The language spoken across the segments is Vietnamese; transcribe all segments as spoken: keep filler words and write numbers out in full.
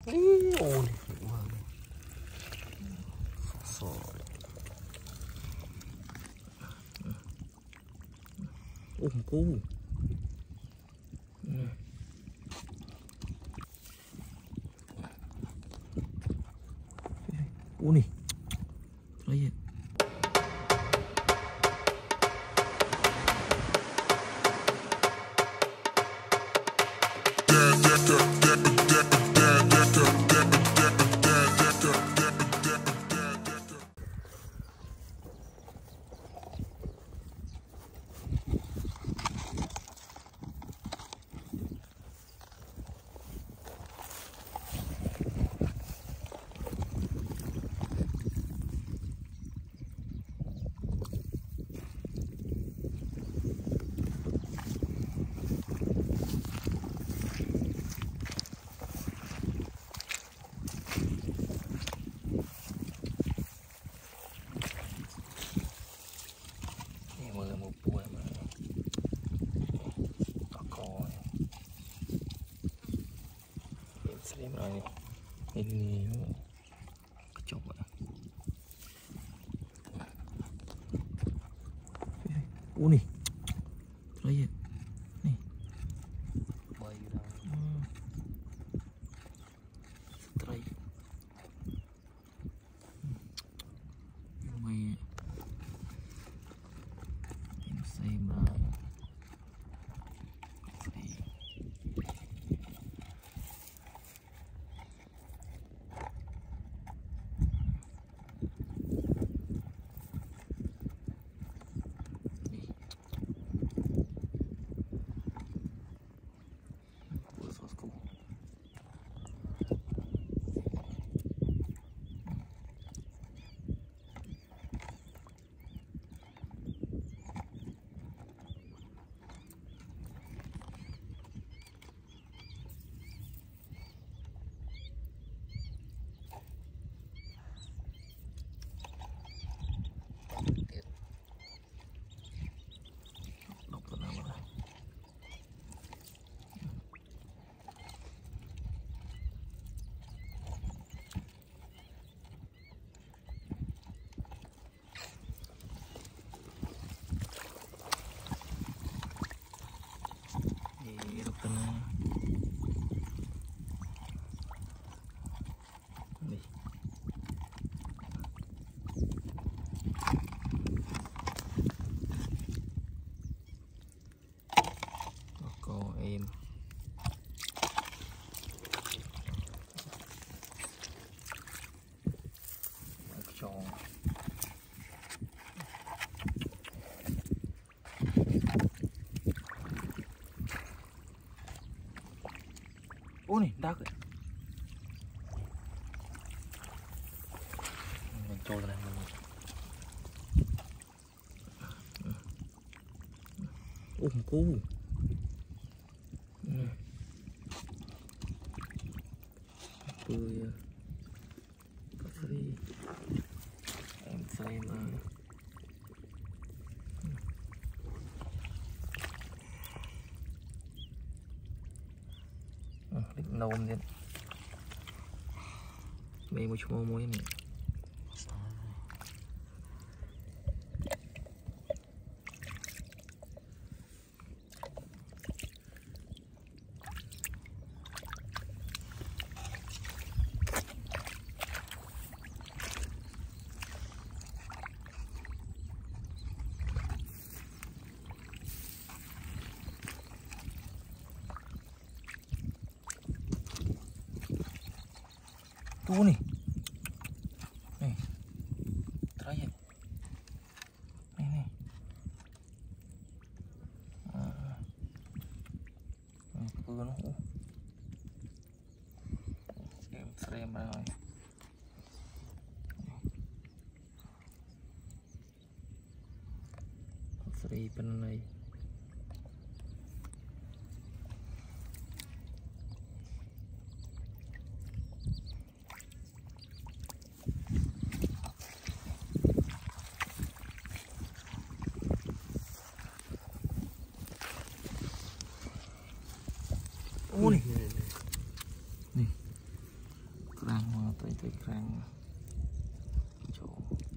Ôi, sỏi. Ôi, cú. Ui nè. Lấy gì? Em rồi ini coba uh nih terakhir nih hmm. terakhir mày em xem lại em tròn ô này đá rồi mình trôi này mình ô một cú tôi có free em xem mà định nâu lên mê một chút muối này tuh nih nih terakhir nih nih ah cứ nó em xem rồi free bên này ô này này tay tay krang chỗ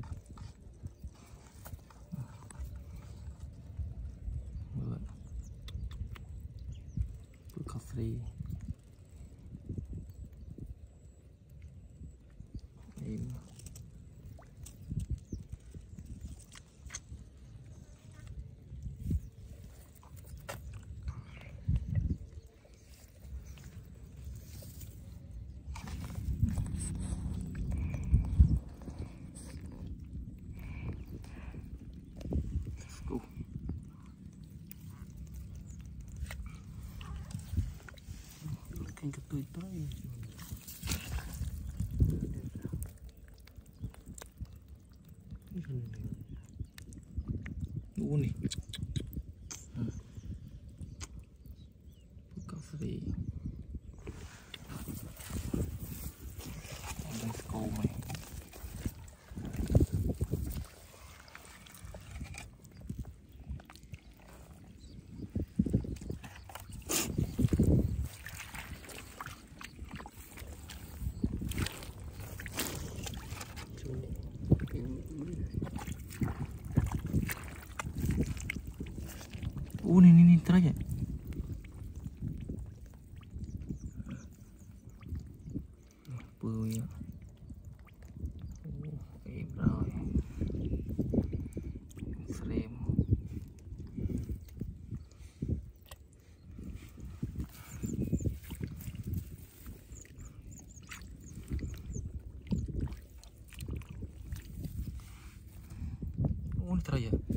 mượn bữa cà phê em cái cái tươi tươi đủ nih buka free let's go mày Oh, ni ni ni terakhir. Apa ya? Oh, eh bro. Frame. Oh, ni terakhir.